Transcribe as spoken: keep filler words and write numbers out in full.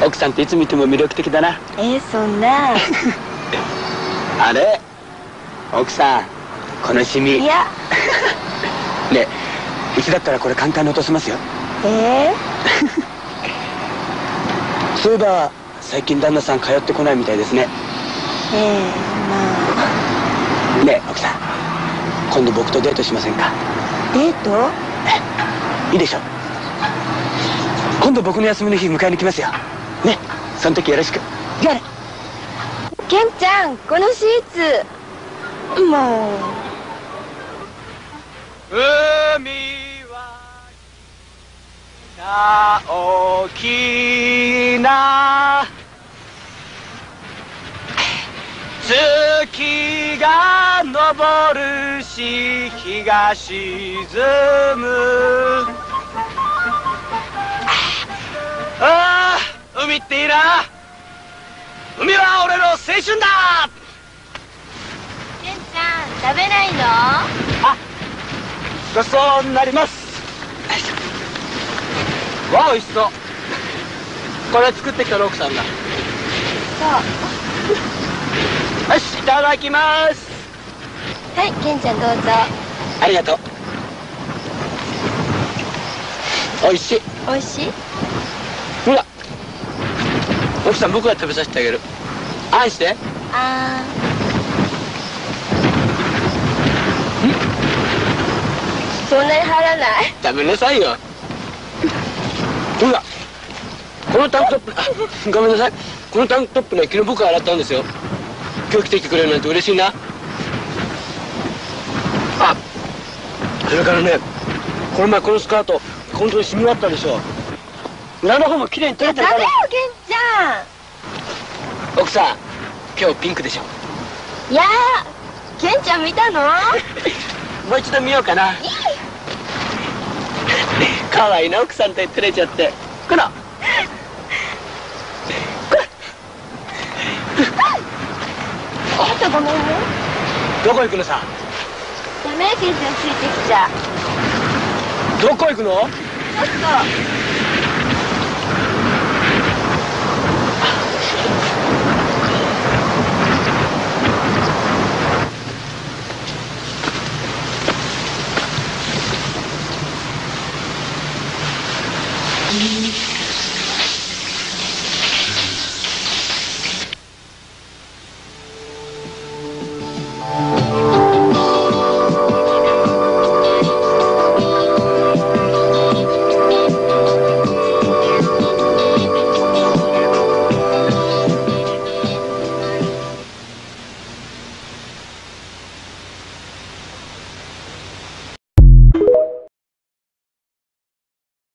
奥さんっていつ見ても魅力的だな。 えー、そんなあれ奥さん、このシミ。 いやねえ、うちだったらこれ簡単に落とせますよ。 えー、そういえば最近旦那さん通ってこないみたいですね。 ええー、まあねえ奥さん、今度僕とデートしませんか？ デート？ いいでしょ。今度僕の休みの日迎えに来ますよね。その時よろしく。じゃあね。 ケンちゃん、このシーツもう。 海は大きな月が昇るし日が沈む。ああ、海っていいな。海は俺の青春だ。 ケンちゃん、食べないの？ あ、ごちそうになります。わあ、美味しそう。これ作ってきた奥さんだ。 そうよし、いただきます。 はい、ケンちゃんどうぞ。 ありがとう。美味しい。 美味しい？ ほら、奥さん、僕が食べさせてあげる。あんして。 あー。ん？そんなに入らない？ 食べなさいよ。ほら、このタンクトップ、あ、ごめんなさい。このタンクトップね、昨日僕が洗ったんですよ。今日着てきてくれるなんて嬉しいな。あ、それからね、この前このスカート本当にシミがあったでしょ。裏の方も綺麗に取れてるから。 ダメよ、ケンちゃん。奥さん、今日ピンクでしょ。 いやー、ケンちゃん見たの？ もう一度見ようかな。かわいいな、奥さんと照れちゃって。こらあとごめんね。 どこ行くのさ。 ダメ、ケンちゃんついてきちゃう。 どこ行くの？ ちょっと